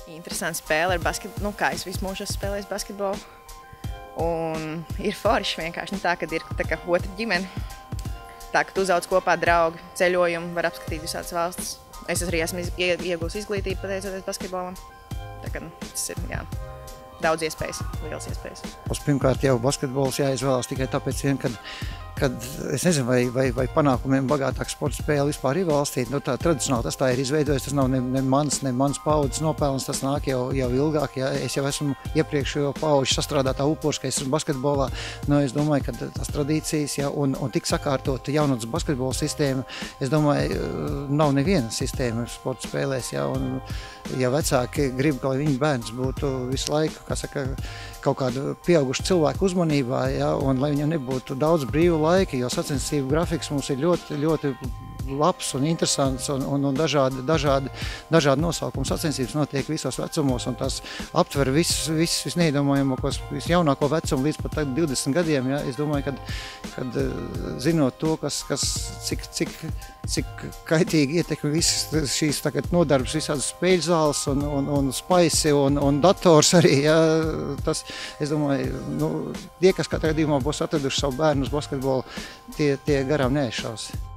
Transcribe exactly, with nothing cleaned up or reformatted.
Interesanti spēle ar basketbolu. Nu, kā es visu mūžu esmu spēlējis basketbolu. Un ir forši vienkārši nu, tā, kad ir tā kā otra ģimene. Tā, ka tu uzauc kopā draugi, ceļojumu, var apskatīt visādas valstis. Es arī esmu iegūst izglītību pateicoties basketbolam. Tā kā nu, tas ir, jā, daudz iespējas, liels iespējas. Pirmkārt jau basketbols jāizvēlās tikai tāpēc vien, kad kad es nezinu, vai, vai, vai panākumiem bagātāka sporta spēle vispār ir valstī. Nu, tā tradicionāli tas tā ir izveidojis, tas nav ne, ne mans, ne mans paudzes nopelns, tas nāk jau, jau ilgāk. Ja. Es jau esmu iepriekšējo paudžu sastrādātā upurs, ka es esmu basketbolā. Nu, es domāju, ka tās tradīcijas ja, un, un tik sakārtot jaunatnes basketbola sistēma, es domāju, nav neviena sistēma sporta spēlēs. Ja, un, ja vecāki grib, ka viņu bērns būtu visu laiku, kā saka, kaut kādu pieaugušu cilvēku uzmanībā, ja, un lai viņam nebūtu daudz brīvu laika, jo sacensību grafiks mums ir ļoti, ļoti labs un interesants un, un, un dažādi, dažādi, dažādi nosaukumi. Sacensības notiek visos vecumos un tās aptver visus, visus visneiedomājamākos, visjaunāko vecumu līdz pat divdesmit gadiem. Ja. Es domāju, kad, kad zinot to, kas, kas, cik, cik, cik kaitīgi ietekmi visas šīs tagad nodarbs, visādas spēļu zāles un, un, un spaisi un, un dators arī, ja, tas, es domāju, nu, tie, kas katrā gadījumā būs atraduši savu bērnu uz basketbolu, tie, tie garām neaizšaus.